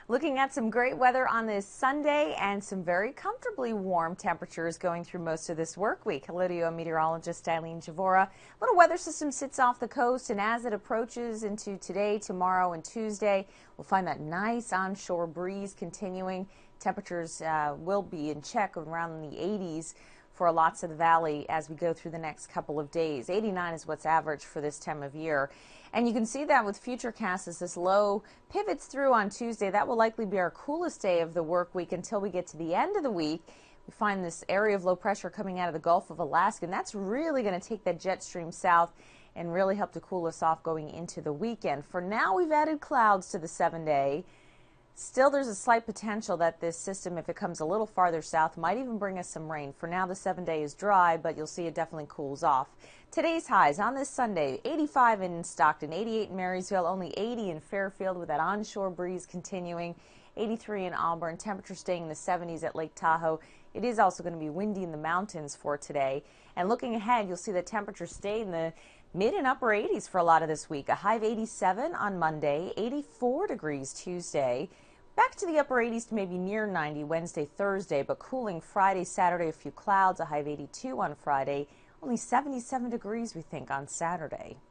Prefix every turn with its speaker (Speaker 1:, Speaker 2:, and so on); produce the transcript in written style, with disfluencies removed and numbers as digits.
Speaker 1: Looking at some great weather on this Sunday and some very comfortably warm temperatures going through most of this work week. Hello to you, meteorologist Eileen Javora. A little weather system sits off the coast, and as it approaches into today, tomorrow, and Tuesday, we'll find that nice onshore breeze continuing. Temperatures will be in check around the 80s for lots of the valley as we go through the next couple of days. 89 is what's average for this time of year. And you can see that with Futurecast as this low pivots through on Tuesday. That will likely be our coolest day of the work week until we get to the end of the week. We find this area of low pressure coming out of the Gulf of Alaska, and that's really going to take that jet stream south and really help to cool us off going into the weekend. For now, we've added clouds to the 7-day. Still, there's a slight potential that this system, if it comes a little farther south, might even bring us some rain. For now, the 7-day is dry, but you'll see it definitely cools off. Today's highs on this Sunday, 85 in Stockton, 88 in Marysville, only 80 in Fairfield with that onshore breeze continuing, 83 in Auburn, temperature staying in the 70s at Lake Tahoe. It is also going to be windy in the mountains for today. And looking ahead, you'll see the temperature stay in the mid and upper 80s for a lot of this week. A high of 87 on Monday, 84 degrees Tuesday. Back to the upper 80s to maybe near 90 Wednesday, Thursday, but cooling Friday, Saturday, a few clouds, a high of 82 on Friday, only 77 degrees we think on Saturday.